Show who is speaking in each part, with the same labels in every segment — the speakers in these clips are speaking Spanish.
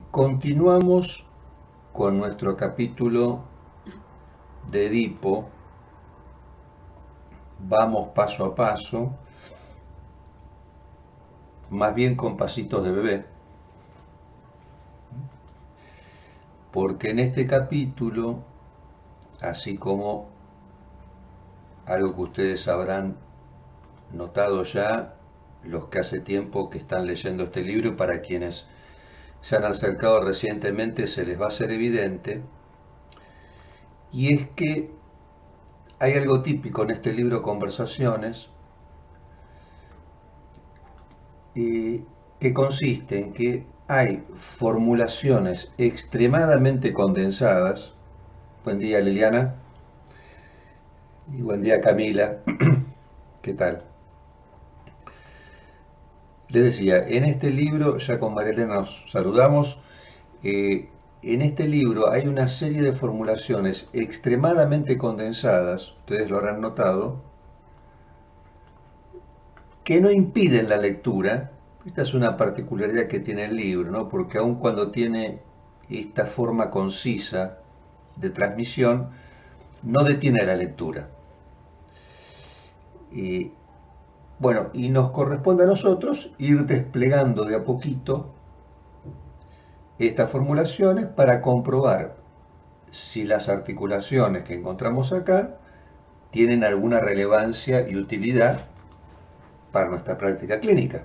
Speaker 1: Continuamos con nuestro capítulo de Edipo. Vamos paso a paso, más bien con pasitos de bebé, porque en este capítulo, así como algo que ustedes habrán notado ya, los que hace tiempo que están leyendo este libro, y para quienes se han acercado recientemente se les va a ser evidente, y es que hay algo típico en este libro Conversaciones, que consiste en que hay formulaciones extremadamente condensadas. Buen día, Liliana, y buen día, Camila. ¿Qué tal? Les decía, en este libro, ya con Marilena nos saludamos, en este libro hay una serie de formulaciones extremadamente condensadas, ustedes lo habrán notado, que no impiden la lectura. Esta es una particularidad que tiene el libro, ¿no? Porque aun cuando tiene esta forma concisa de transmisión, no detiene la lectura. Y bueno, y nos corresponde a nosotros ir desplegando de a poquito estas formulaciones para comprobar si las articulaciones que encontramos acá tienen alguna relevancia y utilidad para nuestra práctica clínica.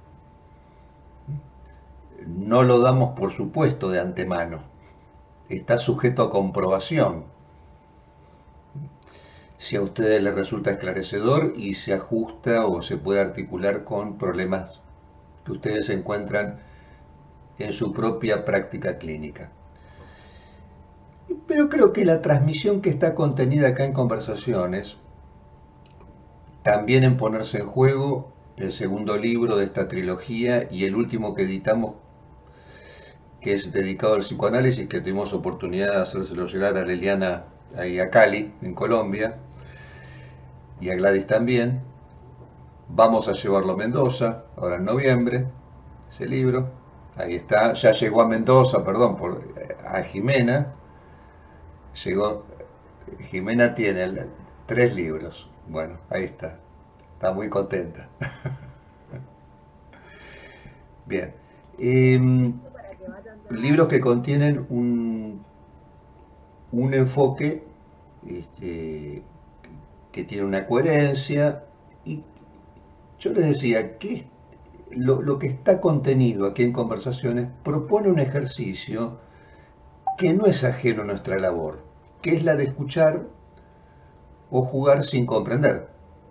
Speaker 1: No lo damos por supuesto de antemano, está sujeto a comprobación. Si a ustedes les resulta esclarecedor y se ajusta o se puede articular con problemas que ustedes encuentran en su propia práctica clínica. Pero creo que la transmisión que está contenida acá en Conversaciones, también en Ponerse en Juego, el segundo libro de esta trilogía y el último que editamos, que es dedicado al psicoanálisis, que tuvimos oportunidad de hacérselo llegar a Liliana y a Cali, en Colombia, y a Gladys también. Vamos a llevarlo a Mendoza, ahora en noviembre, ese libro. Ahí está, ya llegó a Mendoza, perdón, a Jimena. Llegó, Jimena tiene 3 libros. Bueno, ahí está muy contenta. Bien. Libros que contienen un enfoque que tiene una coherencia. Y yo les decía que lo que está contenido aquí en Conversaciones propone un ejercicio que no es ajeno a nuestra labor, que es la de escuchar o jugar sin comprender.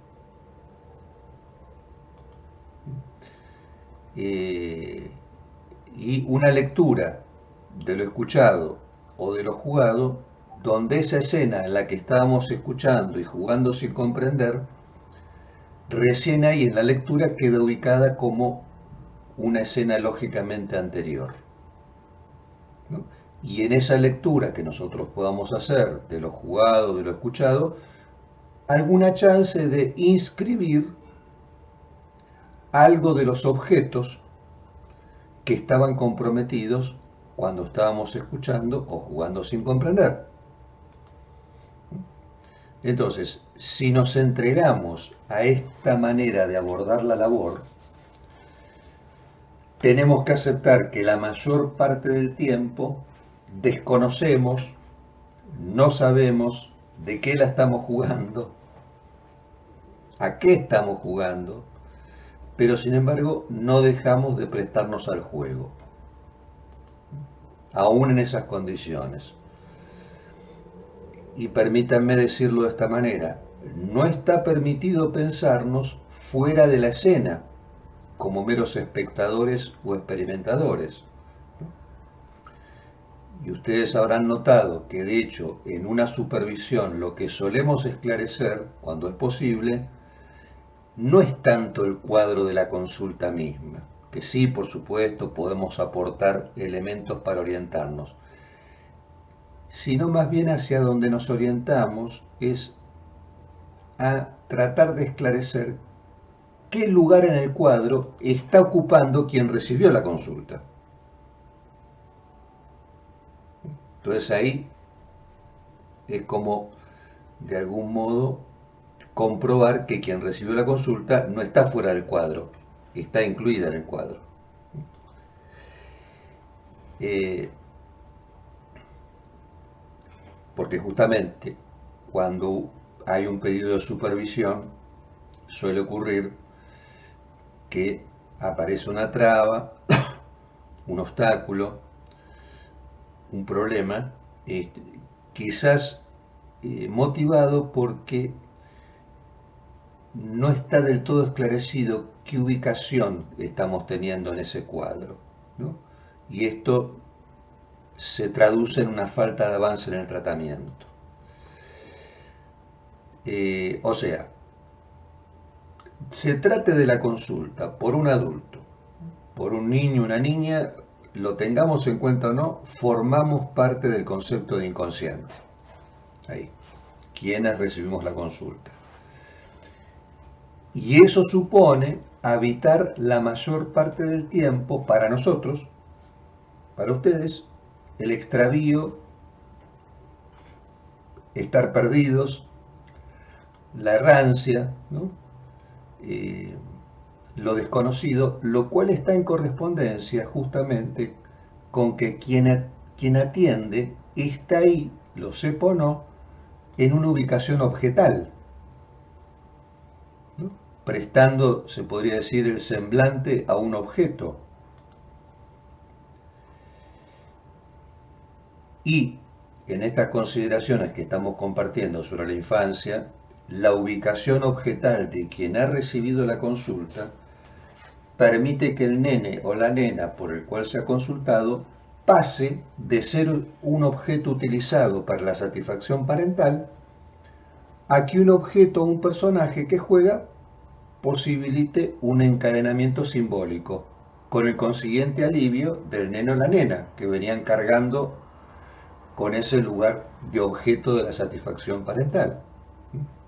Speaker 1: Eh, y una lectura de lo escuchado o de lo jugado, donde esa escena en la que estábamos escuchando y jugando sin comprender, recién ahí en la lectura queda ubicada como una escena lógicamente anterior, ¿no? Y en esa lectura que nosotros podamos hacer de lo jugado, de lo escuchado, alguna chance de inscribir algo de los objetos que estaban comprometidos cuando estábamos escuchando o jugando sin comprender. Entonces, si nos entregamos a esta manera de abordar la labor, tenemos que aceptar que la mayor parte del tiempo desconocemos, no sabemos de qué la estamos jugando, a qué estamos jugando, pero sin embargo no dejamos de prestarnos al juego, aún en esas condiciones. Y permítanme decirlo de esta manera, no está permitido pensarnos fuera de la escena, como meros espectadores o experimentadores. Y ustedes habrán notado que de hecho en una supervisión lo que solemos esclarecer, cuando es posible, no es tanto el cuadro de la consulta misma, que sí, por supuesto, podemos aportar elementos para orientarnos, sino más bien hacia donde nos orientamos es a tratar de esclarecer qué lugar en el cuadro está ocupando quien recibió la consulta. Entonces ahí es como, de algún modo, comprobar que quien recibió la consulta no está fuera del cuadro, está incluida en el cuadro. Eh, porque justamente cuando hay un pedido de supervisión, suele ocurrir que aparece una traba, un obstáculo, un problema, quizás motivado porque no está del todo esclarecido qué ubicación estamos teniendo en ese cuadro, ¿no? Y esto se traduce en una falta de avance en el tratamiento. O sea, se trate de la consulta por un adulto, por un niño o una niña, lo tengamos en cuenta o no, formamos parte del concepto de inconsciente. Ahí, quienes recibimos la consulta. Y eso supone habitar la mayor parte del tiempo para nosotros, para ustedes, el extravío, estar perdidos, la errancia, ¿no? Lo desconocido, lo cual está en correspondencia justamente con que quien atiende está ahí, lo sepa o no, en una ubicación objetal, ¿no? Prestando, se podría decir, el semblante a un objeto. Y en estas consideraciones que estamos compartiendo sobre la infancia, la ubicación objetal de quien ha recibido la consulta permite que el nene o la nena por el cual se ha consultado pase de ser un objeto utilizado para la satisfacción parental a que un objeto o un personaje que juega posibilite un encadenamiento simbólico, con el consiguiente alivio del nene o la nena que venían cargando con ese lugar de objeto de la satisfacción parental.